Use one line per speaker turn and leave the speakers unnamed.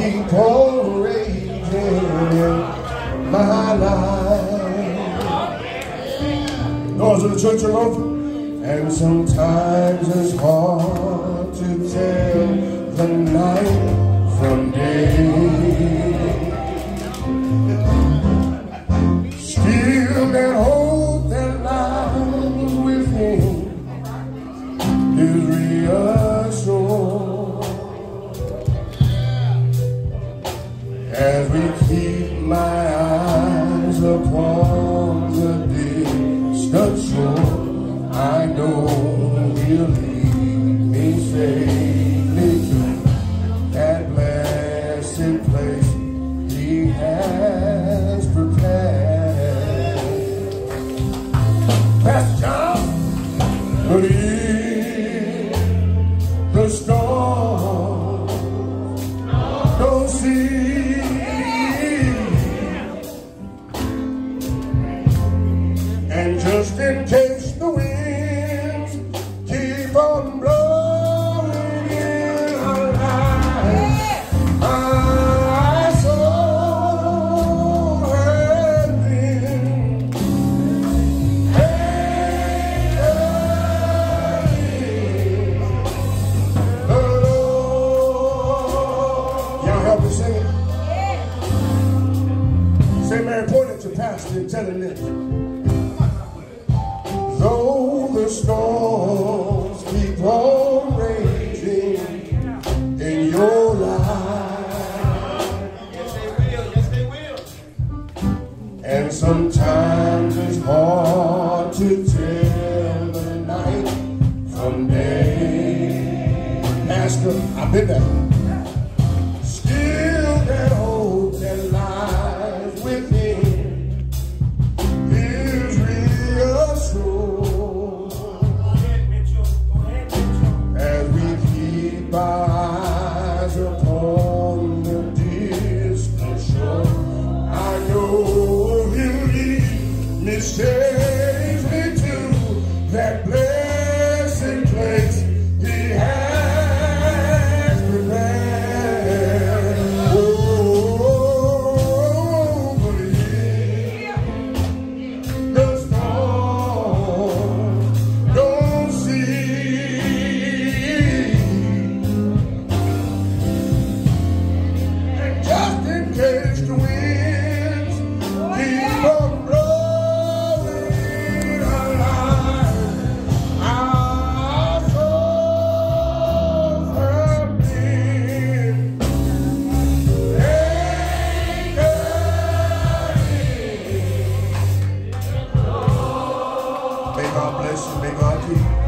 keep on raging in my life. Doors of the church are open, and sometimes it's hard to tell the night from day. Still that hope that lies within is reassured as we keep my eyes upon the distant shore. I know He'll lead me safely to that blessed place He has prepared. Pastor John, believe the storm, don't see, and just in case the winds keep on blowing in our lives, my soul has been the Lord. Y'all help me sing it? Say, Mary, point at your pastor and tell him this. Though the storms keep on raging in your life, yes they will, and sometimes it's hard to tell the night from day. Pastor, I've been there. Still that hope that lies within is reassured as we keep our eyes upon the distant shore. I know He'll lead me safely to that blessed place He has prepared. Oh, believe the storm don't see, and just in case the winds keep on blowing in our lives, our souls have been anchored in. May God bless you, may God keep you.